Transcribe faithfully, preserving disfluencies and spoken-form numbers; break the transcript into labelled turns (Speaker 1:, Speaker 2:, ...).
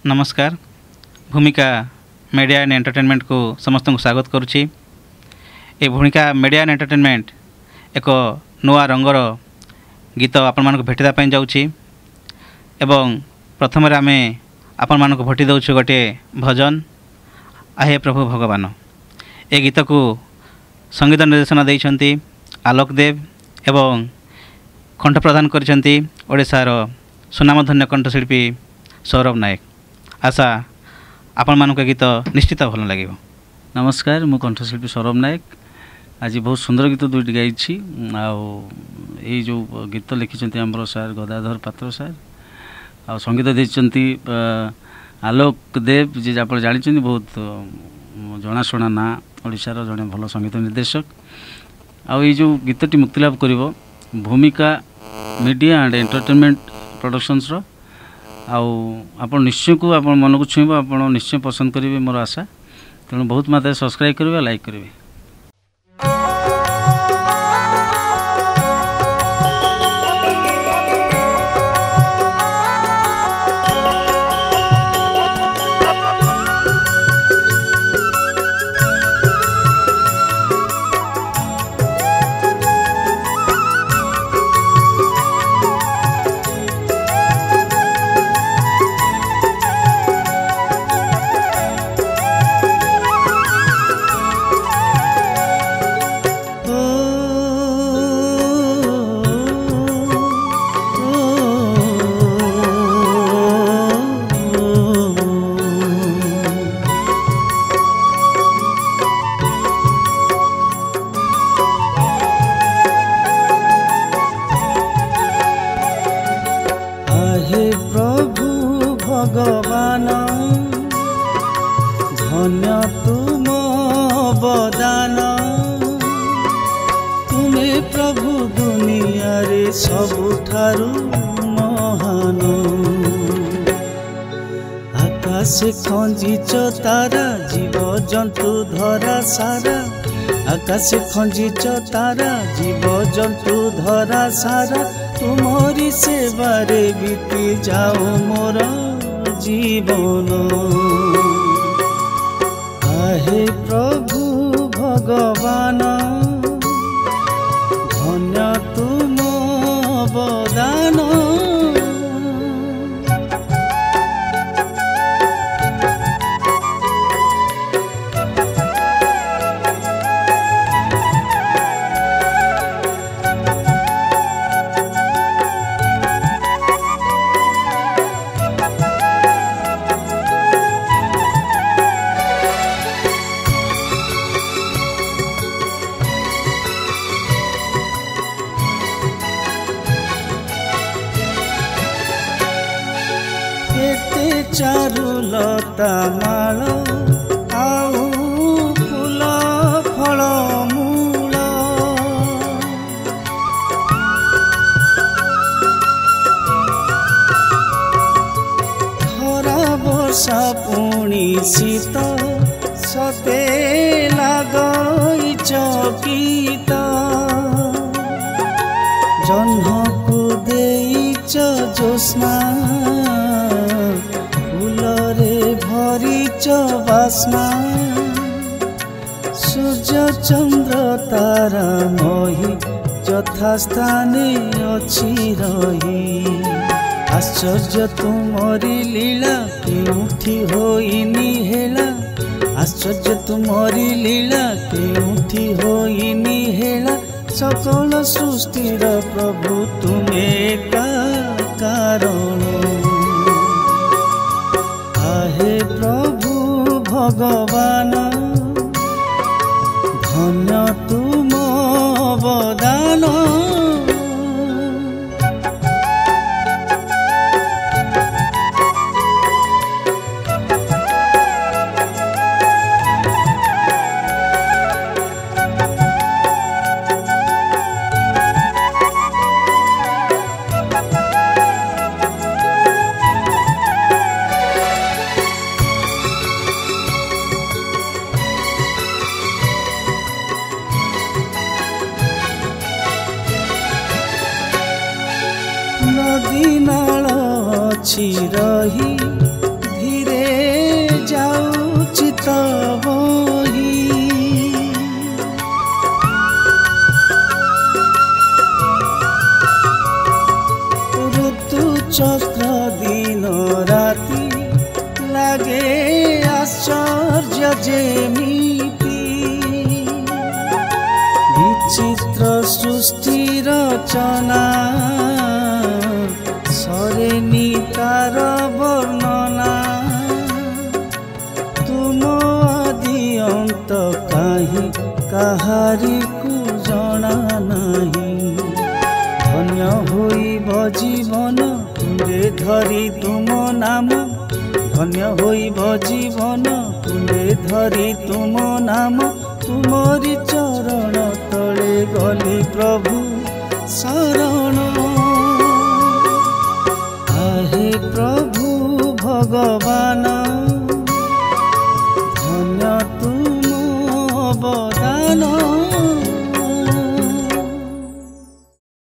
Speaker 1: नमस्कार। भूमिका media and entertainment को समस्त को स्वागत करुच्ची। ए भूमिका मीडिया एंड एंटरटेनमेंट एक नुआ रंगर गीत आपण मानक भेटापी जाऊँगी एवं प्रथम आम आपण मानक भोटी दौचु गोटे भजन आहे प्रभु भगवान। ए गीत को संगीत निर्देशन देइछंती आलोक देव एवं कंठ प्रदान करिसेंती ओडिशार सुनामधन्य कंठशिल्पी सौरभ नायक। आशा आपण मानक गीत निश्चित भल लगे।
Speaker 2: नमस्कार, मु कंठशिल्पी सौरभ नायक। आज बहुत सुंदर गीत दुईटी गाई ये जो गीत लिखिं आमर सार गदाधर पात्र सार आ संगीत देती आलोक देव जी आप जानी बहुत जनाशुना ना ओडिशार जड़े भल संगीत निर्देशक। आ ये जो गीतटी मुक्तिलाभ कर Bhumika media and entertainment productions रो आपण निश्चय को आप मन को छुईब आप निश्चय पसंद करेंगे मोर आशा। तेणु बहुत मात्रा सब्सक्राइब करेंगे, लाइक करेंगे।
Speaker 3: भगवान धन्य तुम बदान, तुम्हें प्रभु दुनिया रे सबुठारु महान। आकाश खंजिच तारा जीव जंतु धरा सारा, आकाश खंजिच तारा जीव जंतु धरा सारा, तुमरी सेवारे बीती जाओ मोर जीवन। आहे प्रभु भगवान धन्य तुम बदान। केते चारुलता माल आउ फूल फल मूल, खरा वर्षा पुणी शीत सते लागइच गीत, जह्न को देइच जोस्ना भरिच बास्ना, सूर्य चंद्र तारा मही यथास्थाने अच्छी रही। आश्चर्य तुमरी लीला केउठी होइनी हेला, आश्चर्य तुमरी लीला केउठी होइनी हेला, सकल सृष्टिर प्रभु तुम्हें का कारण। हे प्रभु भगवान धन्य तुम बदान। नदी नाल अछि रही ଚକ୍ର ଦିନ ରାତି ଲାଗେ ଆଶ୍ଚର୍ଯ୍ୟ ଯେମିତି ବିଚିତ୍ର ସୃଷ୍ଟି ରଚନା ସରେନି ତାର ବର୍ଣ୍ଣନା ତୁମ ଆଦି ଅନ୍ତ କାହିଁ କାହାରିକୁ ଜଣା ନାହିଁ ଧନ୍ୟ ହୋଇବ ଜୀବନ ତୁଣ୍ଡେ ଧରି ତୁମ ନାମ ଧନ୍ୟ ହୋଇବ ଜୀବନ ତୁଣ୍ଡେ ଧରି ତୁମ ନାମ ତୁମରି ଚରଣ ତଳେ ଗଲି ପ୍ରଭୁ ଶରଣ ଆହେ ପ୍ରଭୁ ଭଗବାନ